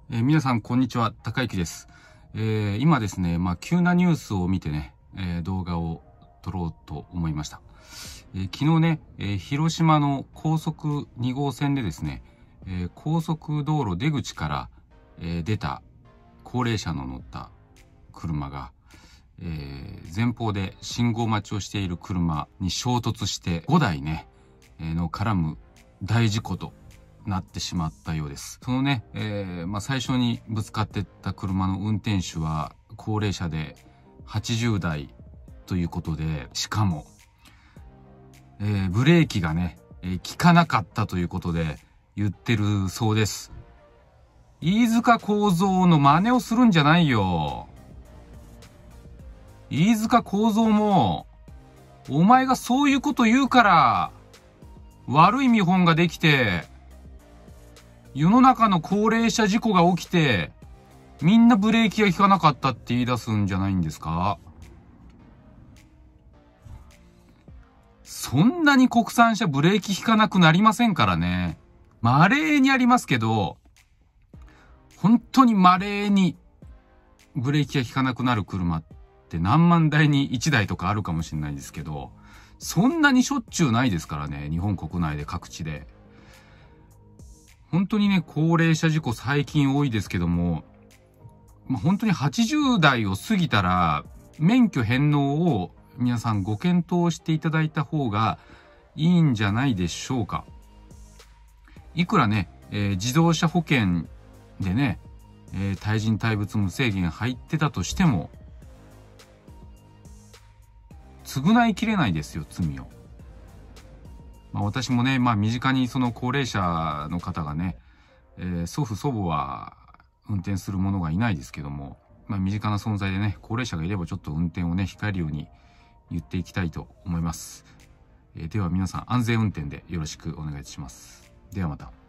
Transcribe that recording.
皆さん、こんにちは。高之です。今ですね、急なニュースを見てね、動画を撮ろうと思いました。昨日ね、広島の高速2号線でですね、高速道路出口から、出た高齢者の乗った車が、前方で信号待ちをしている車に衝突して5台ね、の絡む大事故となってしまったようです。そのね、最初にぶつかってった車の運転手は高齢者で80代ということで、しかも、ブレーキがね、効かなかったということで言ってるそうです。飯塚幸三の真似をするんじゃないよ。飯塚幸三も、お前がそういうこと言うから、悪い見本ができて、世の中の高齢者事故が起きて、みんなブレーキが効かなかったって言い出すんじゃないんですか？そんなに国産車ブレーキ効かなくなりませんからね。稀にありますけど、本当に稀にブレーキが効かなくなる車って何万台に1台とかあるかもしれないですけど、そんなにしょっちゅうないですからね、日本国内で各地で。本当にね、高齢者事故最近多いですけども、本当に80代を過ぎたら、免許返納を皆さんご検討していただいた方がいいんじゃないでしょうか。いくらね、自動車保険でね、対人対物無制限入ってたとしても、償いきれないですよ、罪を。私もね、身近にその高齢者の方がね、祖父祖母は運転する者がいないですけども、身近な存在でね、高齢者がいればちょっと運転をね、控えるように言っていきたいと思います。では皆さん、安全運転でよろしくお願いします。ではまた。